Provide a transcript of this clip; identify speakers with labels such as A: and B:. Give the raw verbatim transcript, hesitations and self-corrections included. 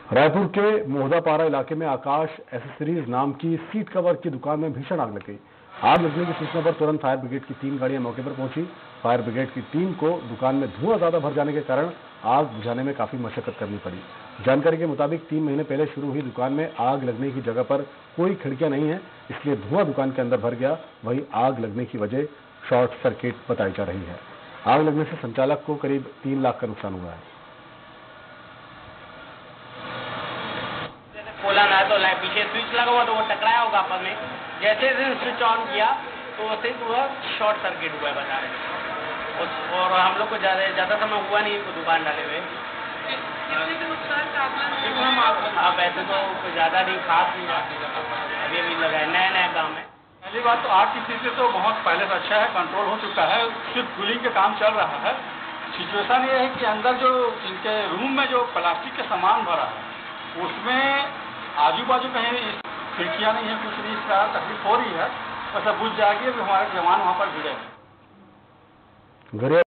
A: रायपुर के मोहदापारा इलाके में आकाश एसेसरीज नाम की सीट कवर की दुकान में भीषण आग लग गई। आग लगने की सूचना पर तुरंत फायर ब्रिगेड की तीन गाड़ियां मौके पर पहुंची। फायर ब्रिगेड की टीम को दुकान में धुआं ज्यादा भर जाने के कारण आग बुझाने में काफी मशक्कत करनी पड़ी। जानकारी के मुताबिक तीन महीने पहले शुरू हुई दुकान में आग लगने की जगह पर कोई खिड़कियां नहीं है, इसलिए धुआं दुकान के अंदर भर गया। वहीं आग लगने की वजह शॉर्ट सर्किट बताई जा रही है। आग लगने से संचालक को करीब तीन लाख का नुकसान हुआ है।
B: खोला ना तो पीछे स्विच लगा हुआ तो वो टकराया होगा आपस में। जैसे स्विच ऑन किया तो वैसे पूरा शॉर्ट सर्किट हुआ है बता रहे। और हम लोग को ज्यादा ज्यादा समय हुआ नहीं तो दुकान डाले हुए। अब ऐसे तो ज्यादा नहीं, खास नहीं, अभी अभी लगा है, नया नया काम है।
C: पहली बात तो आग की स्थिति तो बहुत पहले से अच्छा है, कंट्रोल हो चुका है, सिर्फ कूलिंग का काम चल रहा है। सिचुएशन ये है कि अंदर जो इनके रूम में जो प्लास्टिक के सामान भरा है उसमें आजू बाजू कहीं खिड़कियां नहीं है, कुछ नहीं, इस तरह तकलीफ हो रही है। बस अब बुझ जाएगी, अभी हमारे जवान वहां पर भिड़े हैं।